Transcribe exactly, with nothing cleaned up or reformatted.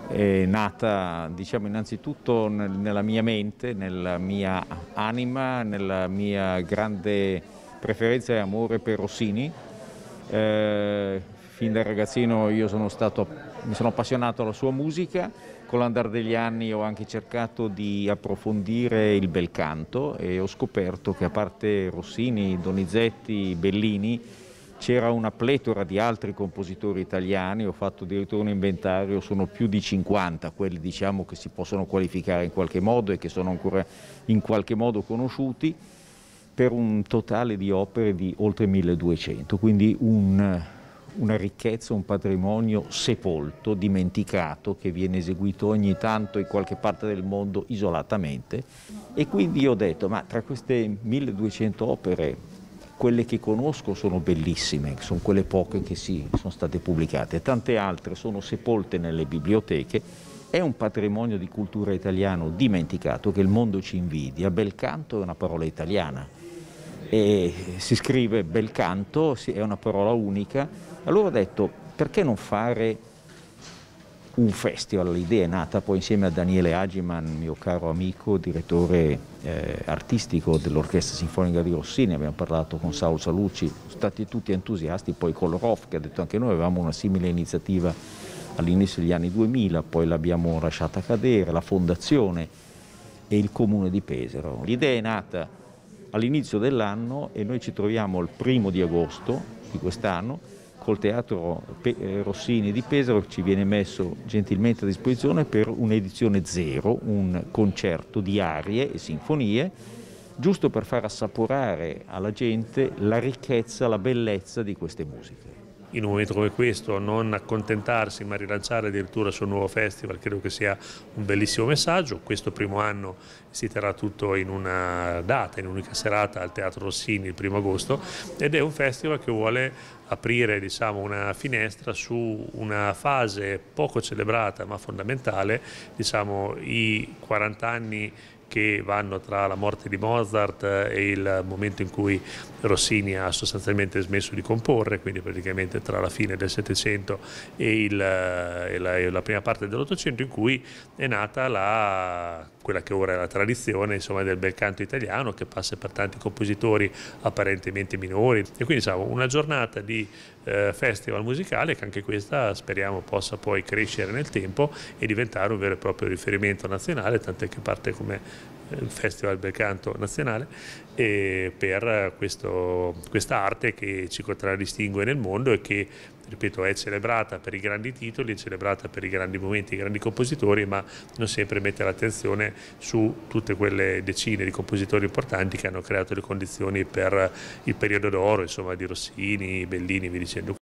è nata, diciamo, innanzitutto nella mia mente, nella mia anima, nella mia grande preferenza e amore per Rossini. Eh, fin da ragazzino io sono stato, mi sono appassionato alla sua musica. Con l'andare degli anni ho anche cercato di approfondire il bel canto e ho scoperto che, a parte Rossini, Donizetti, Bellini, c'era una pletora di altri compositori italiani. Ho fatto addirittura un inventario, sono più di cinquanta quelli, diciamo, che si possono qualificare in qualche modo e che sono ancora in qualche modo conosciuti, per un totale di opere di oltre milleduecento, quindi un, una ricchezza, un patrimonio sepolto, dimenticato, che viene eseguito ogni tanto in qualche parte del mondo isolatamente. E quindi io ho detto, ma tra queste milleduecento opere, quelle che conosco sono bellissime, sono quelle poche che sì, sono state pubblicate, tante altre sono sepolte nelle biblioteche. È un patrimonio di cultura italiano dimenticato che il mondo ci invidia. Bel canto è una parola italiana e si scrive bel canto, è una parola unica. Allora ho detto, perché non fare un festival? L'idea è nata poi insieme a Daniele Agiman, mio caro amico, direttore eh, artistico dell'Orchestra Sinfonica di Rossini. Abbiamo parlato con Saul Salucci, sono stati tutti entusiasti, poi con Roff, che ha detto anche noi avevamo una simile iniziativa all'inizio degli anni duemila, poi l'abbiamo lasciata cadere, la Fondazione e il Comune di Pesaro. L'idea è nata all'inizio dell'anno e noi ci troviamo il primo di agosto di quest'anno col Teatro Rossini di Pesaro, che ci viene messo gentilmente a disposizione per un'edizione zero, un concerto di arie e sinfonie, giusto per far assaporare alla gente la ricchezza, la bellezza di queste musiche. In un momento come questo non accontentarsi ma rilanciare addirittura il suo nuovo festival credo che sia un bellissimo messaggio. Questo primo anno si terrà tutto in una data, in un'unica serata al Teatro Rossini il primo agosto, ed è un festival che vuole aprire, diciamo, una finestra su una fase poco celebrata ma fondamentale, diciamo, i quaranta anni che vanno tra la morte di Mozart e il momento in cui Rossini ha sostanzialmente smesso di comporre, quindi praticamente tra la fine del Settecento e, il, e, la, e la prima parte dell'Ottocento, in cui è nata la, quella che ora è la tradizione, insomma, del bel canto italiano, che passa per tanti compositori apparentemente minori, e quindi, diciamo, una giornata di eh, festival musicale che anche questa speriamo possa poi crescere nel tempo e diventare un vero e proprio riferimento nazionale, tant'è che parte come il Festival Bel Canto Nazionale, e per questa arte che ci contraddistingue nel mondo e che, ripeto, è celebrata per i grandi titoli, è celebrata per i grandi momenti, i grandi compositori, ma non sempre mette l'attenzione su tutte quelle decine di compositori importanti che hanno creato le condizioni per il periodo d'oro, insomma, di Rossini, Bellini, vi dicendo.